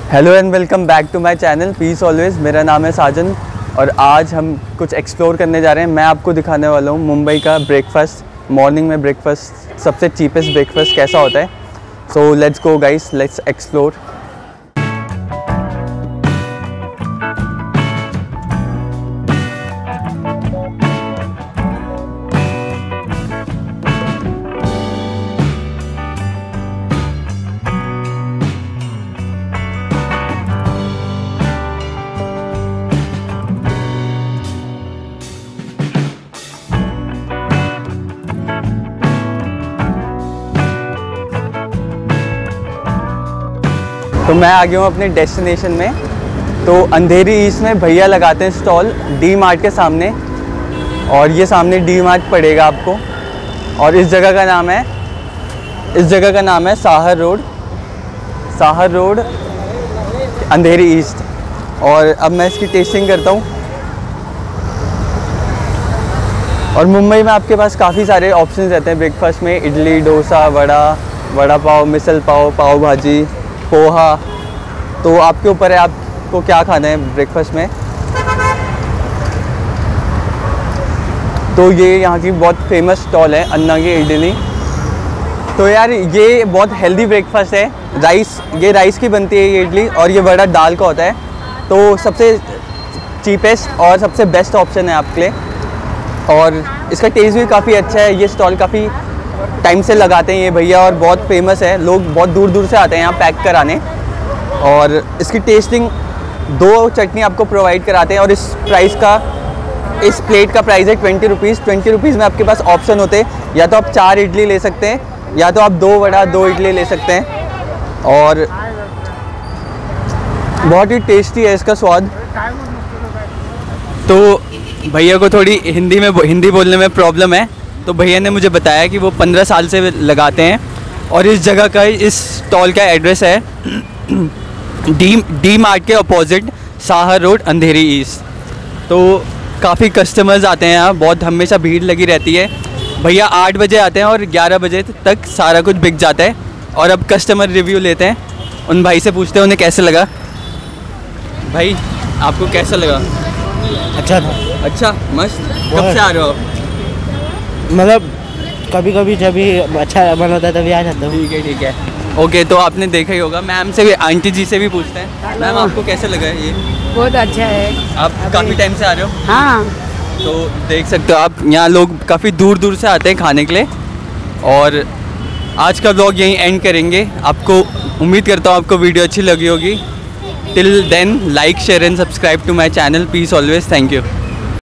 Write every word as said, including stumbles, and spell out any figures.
Hello and welcome back to my channel peace always. मेरा नाम है साजन और आज हम कुछ एक्सप्लोर करने जा रहे हैं। मैं आपको दिखाने वाला हूँ मुंबई का ब्रेकफास्ट। मॉर्निंग में ब्रेकफास्ट, सबसे चीपेस्ट ब्रेकफास्ट कैसा होता है। So let's go guys, let's explore. तो मैं आ गया हूँ अपने डेस्टिनेशन में। तो अंधेरी ईस्ट में भैया लगाते हैं स्टॉल डी मार्ट के सामने, और ये सामने डी मार्ट पड़ेगा आपको। और इस जगह का नाम है इस जगह का नाम है Sahar road Sahar road Andheri east. और अब मैं इसकी टेस्टिंग करता हूँ। और मुंबई में आपके पास काफ़ी सारे ऑप्शंस रहते हैं ब्रेकफास्ट में। इडली, डोसा, वड़ा वड़ा पाव, मिसल पाव, पाव भाजी, पोहा। तो आपके ऊपर है आपको क्या खाना है ब्रेकफास्ट में। तो ये यहाँ की बहुत फेमस स्टॉल है अन्ना की इडली। तो यार ये बहुत हेल्दी ब्रेकफास्ट है। राइस ये राइस की बनती है ये इडली, और ये वड़ा दाल का होता है। तो सबसे चीपेस्ट और सबसे बेस्ट ऑप्शन है आपके लिए। और इसका टेस्ट भी काफ़ी अच्छा है। ये स्टॉल काफ़ी टाइम से लगाते हैं ये भैया, और बहुत फेमस है। लोग बहुत दूर दूर से आते हैं यहाँ पैक कराने। और इसकी टेस्टिंग, दो चटनी आपको प्रोवाइड कराते हैं। और इस प्राइस का इस प्लेट का प्राइस है ट्वेंटी रुपीज़। ट्वेंटी रुपीज़ में आपके पास ऑप्शन होते हैं, या तो आप चार इडली ले सकते हैं, या तो आप दो वड़ा दो इडली ले सकते हैं। और बहुत ही टेस्टी है इसका स्वाद। तो भैया को थोड़ी हिंदी में हिंदी बोलने में प्रॉब्लम है, तो भैया ने मुझे बताया कि वो पंद्रह साल से लगाते हैं। और इस जगह का, इस स्टॉल का एड्रेस है डी डी मार्ट के opposite Sahar road Andheri east. तो काफ़ी कस्टमर्स आते हैं यहाँ, बहुत हमेशा भीड़ लगी रहती है। भैया आठ बजे आते हैं और ग्यारह बजे तक सारा कुछ बिक जाता है। और अब कस्टमर रिव्यू लेते हैं, उन भाई से पूछते हैं उन्हें कैसे लगा। भाई आपको कैसा लगा? अच्छा था। अच्छा, मस्त। कब से आ रहे हो आप? मतलब कभी कभी जब भी अच्छा मन होता है तभी आ जाता हूँ। ठीक है ठीक है ओके। तो आपने देखा ही होगा। मैम से भी, आंटी जी से भी पूछते हैं। मैम आपको कैसे लगा ये? बहुत अच्छा है। आप काफ़ी टाइम से आ रहे हो? हाँ। तो देख सकते हो आप, यहाँ लोग काफ़ी दूर दूर से आते हैं खाने के लिए। और आज का व्लॉग यहीं एंड करेंगे। आपको उम्मीद करता हूँ आपको वीडियो अच्छी लगी होगी। Till then like, share and subscribe to my channel peace always. Thank you.